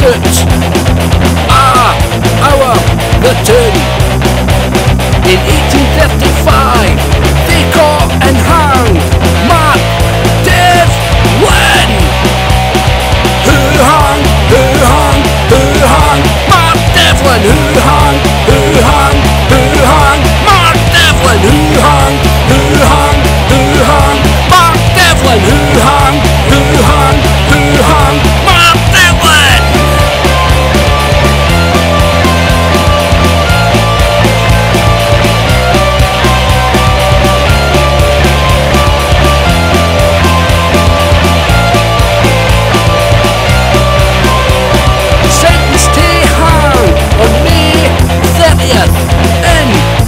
suits are our return. In 1835 they caught and hung Mark Devlin. Who hung Mark Devlin? Who hung Mark Devlin? Who hung Mark Devlin? Who hung Mark Devlin? Sentenced to hang on May 30th in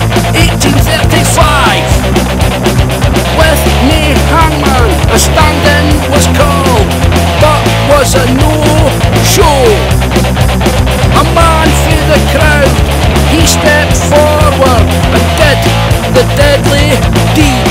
1835. With no hangman, a stand-in was called, but was a no-show. A man through the crowd, he stepped forward and did the deadly deed.